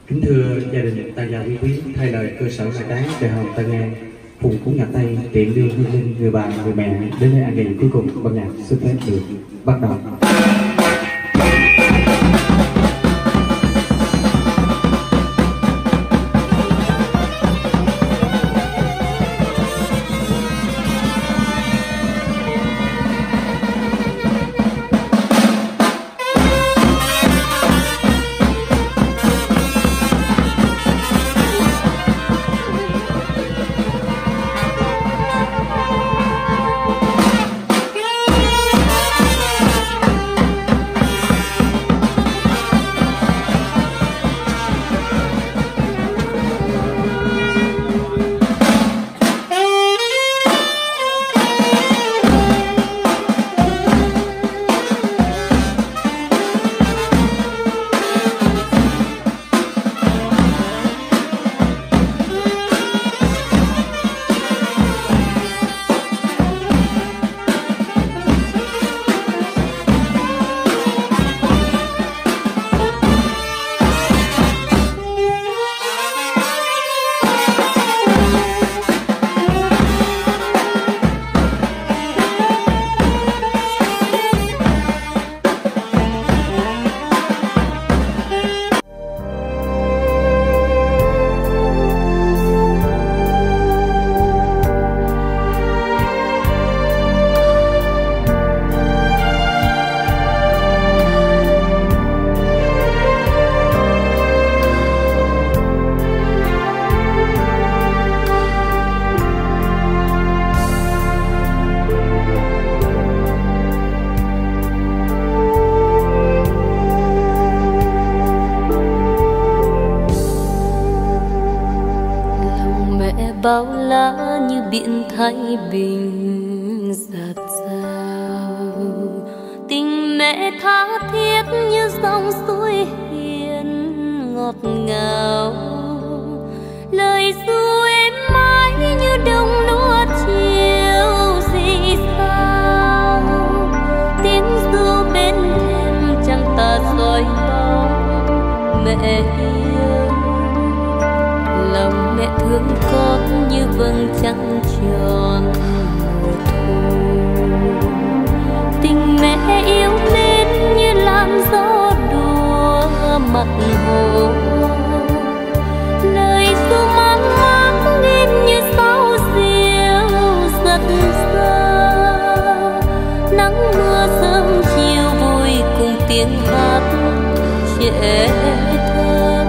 Kính thưa gia đình tài gia quý quý, thay lời cơ sở là cái đại học tai nghe phùng cúng nhạc tay tiện đưa hương linh người bà người mẹ đến nơi an nghỉ cuối cùng ban nhạc xin phép được bắt đầu. bao la như biển Thái Bình dạt dào, tình mẹ tha thiết như dòng suối hiền ngọt ngào, lời ru êm mãi như đồng lúa chiều rì sao, tiếng ru bên thềm chẳng tà soi bóng mẹ yêu, lòng mẹ thương con như vầng trăng tròn mùa thu, tình mẹ yêu mến như làn gió đùa mặt hồ, lời ru mang mát lên như sao diều giật xa, nắng mưa sớm chiều vui cùng tiếng hát trẻ thơ,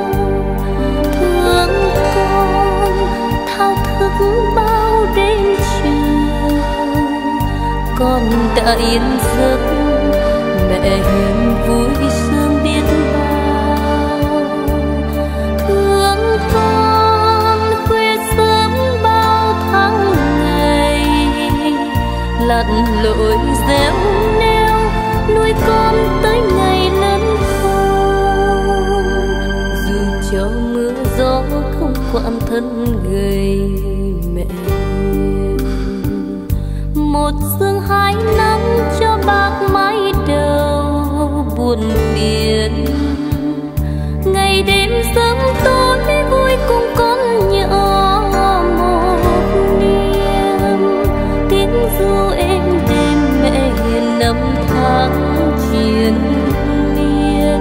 thương con thao thức bao đêm trường, con đã yên giấc mẹ hiền vui sương biết bao, thương con khuya sớm bao tháng ngày, lặn lội réo neo nuôi con tới ngày lớn khôn, dù cho mưa gió không quản thân gầy mẹ hiền, một sương hai năm cho bạc mái đầu buồn phiền, ngày đêm sớm tối vui cùng con nhỏ một niềm, tiếng ru êm đêm mẹ hiền năm tháng triền miên.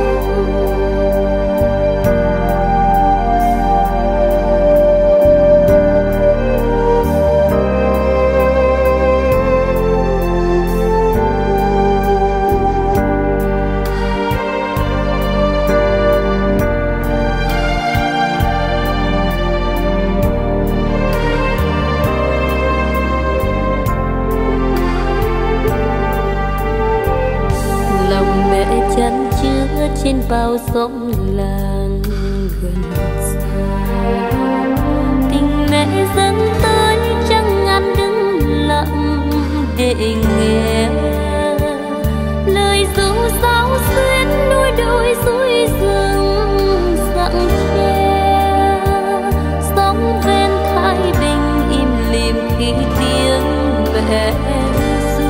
Chăn chứa trên bao sông làng gần xa, tình mẹ dâng tới chẳng ngăn đứng lặng để nghe, lời ru sáo xuyên núi đồi suối rừng rặng tre, sóng ven Thái Bình im lìm khi tiếng mẹ ru,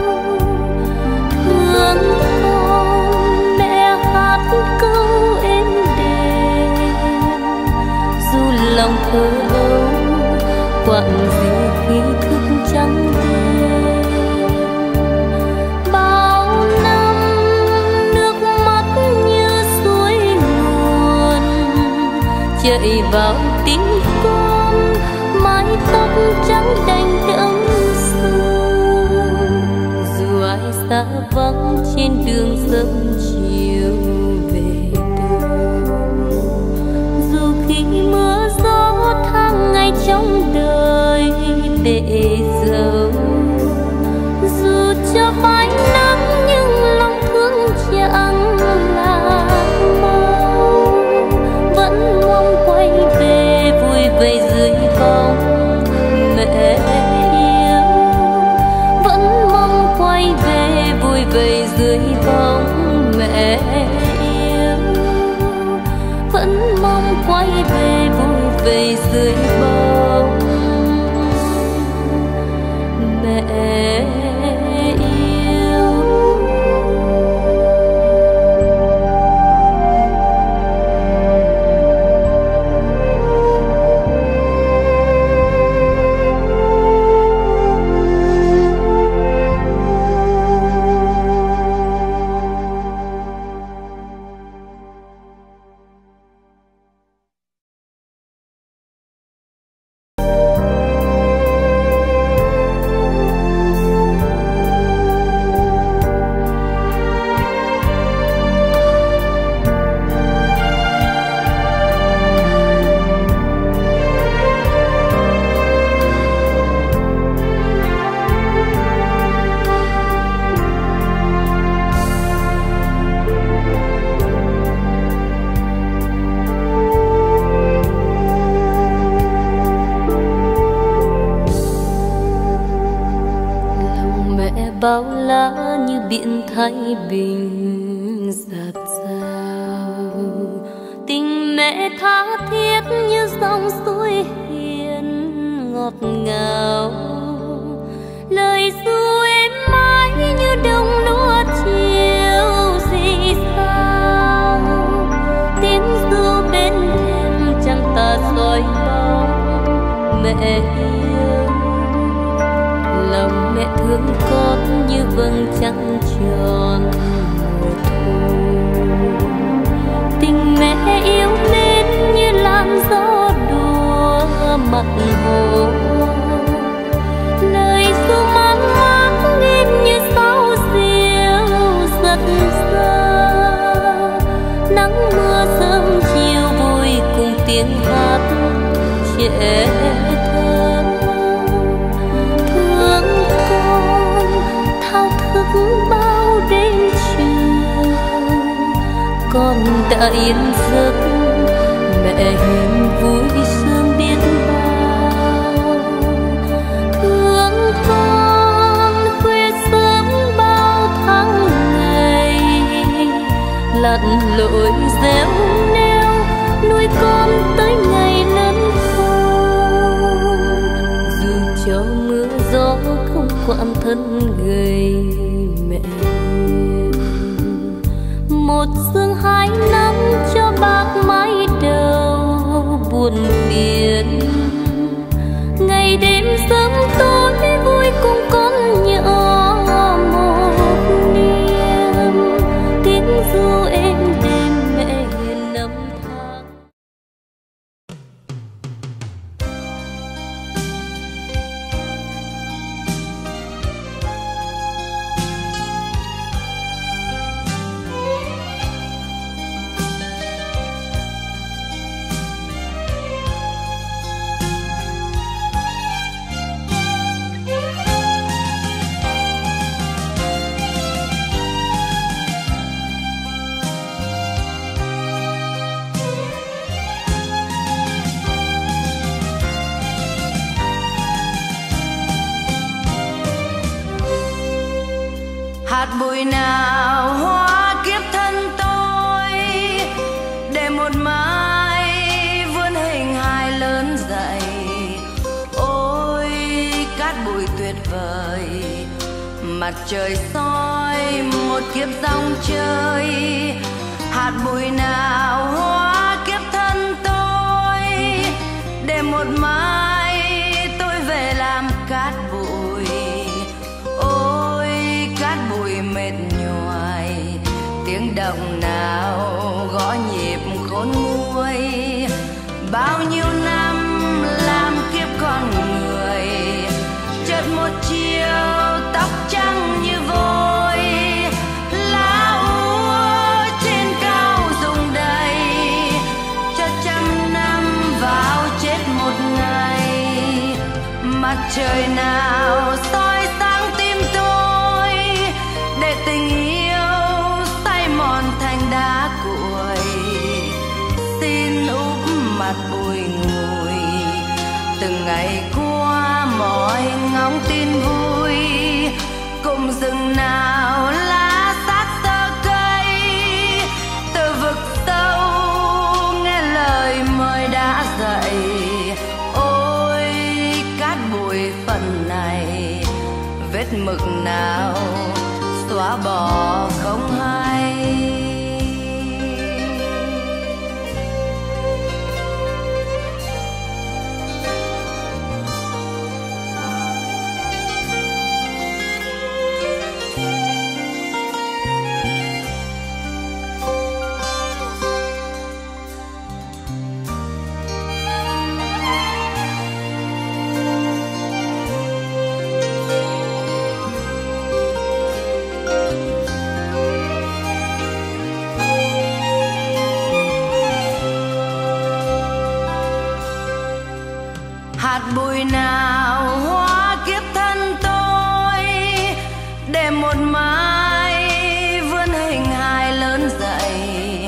thương câu êm lòng thơ ấu quặn gì khi thức trắng đêm. Bao năm nước mắt như suối nguồn chạy vào tim con, mái tóc trắng đành đẫm sương. Dù ai xa vắng trên đường sớm chiều về đâu, dù khi mưa gió tháng ngày trong đời để dấu, dù cho phai nắng nhưng lòng thương chẳng là mau, vẫn mong quay về vui vầy dưới bóng mẹ yêu, vẫn mong quay về vui vầy dưới bóng mẹ yêu, vẫn mong quay về vui vầy dưới bóng mẹ yêu. Bao la như biển Thái Bình dạt dào, tình mẹ tha thiết như dòng suối hiền ngọt ngào, lời ru êm mãi như đồng lúa chiều rì sao, tiếng ru bên thềm chẳng tà soi bóng mẹ yêu. Lòng mẹ thương con như vầng trăng tròn mùa thu, tình mẹ yêu mến như làn gió đùa mặt hồ, lời ru mang mát nghe như sáo diêu giật xa, nắng mưa sớm chiều vui cùng tiếng hát trẻ thơ. Bao đêm chiều con đã yên giấc, mẹ hiền vui sương biết bao. Thương con khuya sớm bao tháng ngày, lặn lội réo neo nuôi con tới ngày lớn khôn. Dù cho mưa gió không quặn thân gầy mẹ hiền, một sương hai năm cho bạc mái đầu buồn phiền. Ngày đêm sớm tối vui cùng con nhỏ một niềm, tiếng ru êm đêm mẹ hiền năm tháng. hạt bụi nào hóa kiếp thân tôi, để một mai vươn hình hài lớn dậy. Ôi cát bụi tuyệt vời, mặt trời soi một kiếp dòng chơi. Hạt bụi nào hóa kiếp thân tôi, một mai tôi về làm cát bụi. Ôi cát bụi mệt nhoài, tiếng động nào gõ nhịp khôn nguôi. Bao nhiêu năm làm kiếp con người, chợt một chiều tóc trắng như vôi. Lá úa trên cao rụng đầy, cho trăm năm vào chết một ngày. Mặt trời nào soi sáng tim tôi, để tình yêu say mòn thành đá cuội. Xin úp mặt bùi ngùi, từng ngày qua mọi ngóng tin vui. Cùng rừng nào lá sát tơ cây, từ vực sâu nghe lời mời đã dậy. Ôi cát bụi phần này, vết mực nào xóa bỏ không hay. Hạt bụi nào hóa kiếp thân tôi, để một mai vươn hình hài lớn dậy.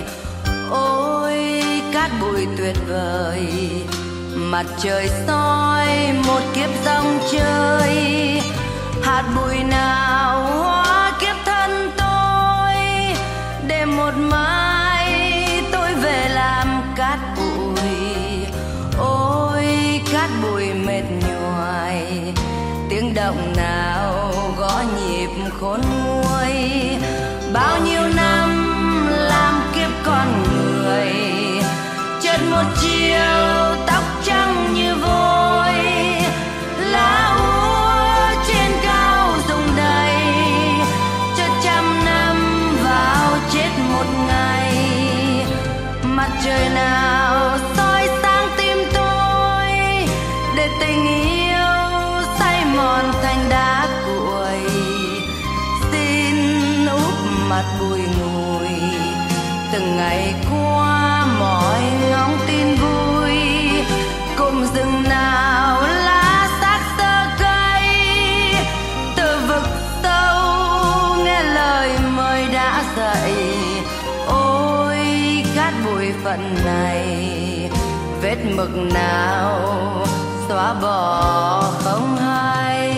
Ôi cát bụi tuyệt vời, mặt trời soi một kiếp dòng chơi. Hạt bụi nào hóa kiếp thân tôi, để một mai tôi về làm cát bụi. Ôi cát bụi mệt nhoài, tiếng động nào gõ nhịp khôn nguôi. Bao nhiêu năm làm kiếp con người, chợt một chiều tóc trắng như vôi. Lá úa trên cao rụng đầy, cho trăm năm vào chết một ngày. Mặt trời nào soi sáng tim tôi, để tình yêu say mòn thành đá cuội. Xin úp mặt bùi ngùi, từng ngày qua mọi ngóng tin vui. Cùng rừng nào lá xác tơ cây, từ vực sâu nghe lời mời đã dậy. Ôi cát bụi phận này, vết mực nào xóa bỏ không hay.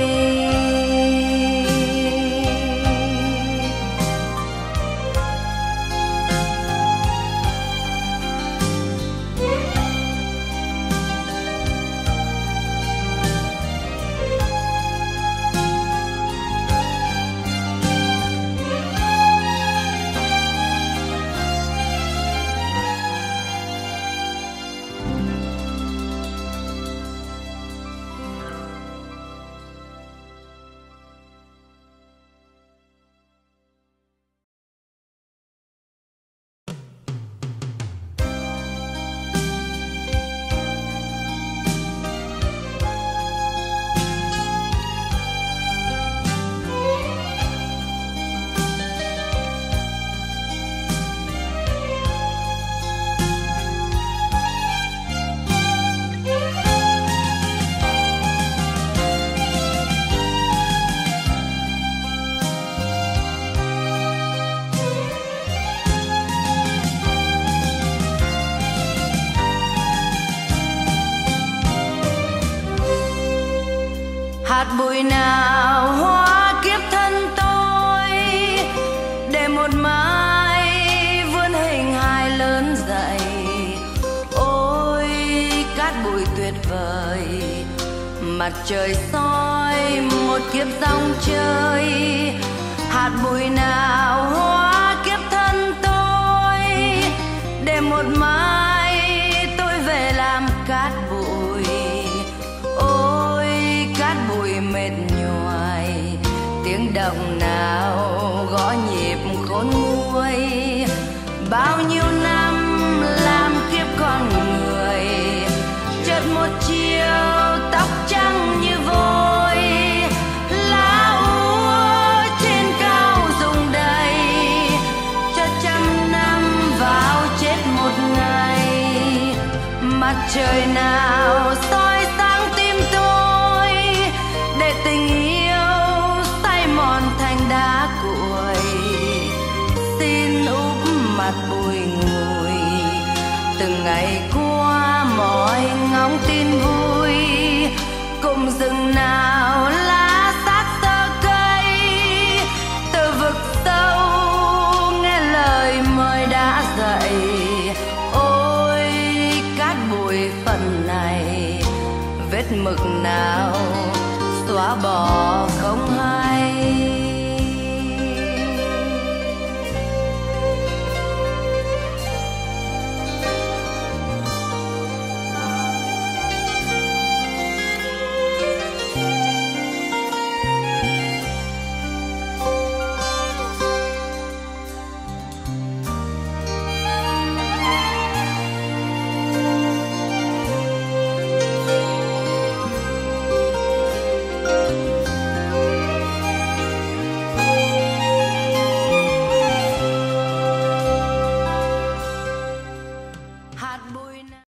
Hạt bụi nào hóa kiếp thân tôi, để một mai vươn hình hài lớn dậy. Ôi cát bụi tuyệt vời, mặt trời soi một kiếp dòng chơi. Hạt bụi nào hóa kiếp thân tôi, để một mai tôi về làm cát bụi. lòng nào gõ nhịp khôn nguôi. Bao nhiêu năm làm kiếp con người, chợt một chiều tóc trắng như vôi, lá úa trên cao rụng đầy, cho trăm năm vào chết một ngày. Mặt trời nào soi sáng tim tôi, để tình yêu say mòn thành đá cuội. Xin úp mặt bùi ngùi, từng ngày qua mỏi ngóng tin vui. Cùng rừng nào lá xác tơ cây, từ vực sâu nghe lời mời đã dậy. Ôi cát bụi phần này, vết mực nào xóa bỏ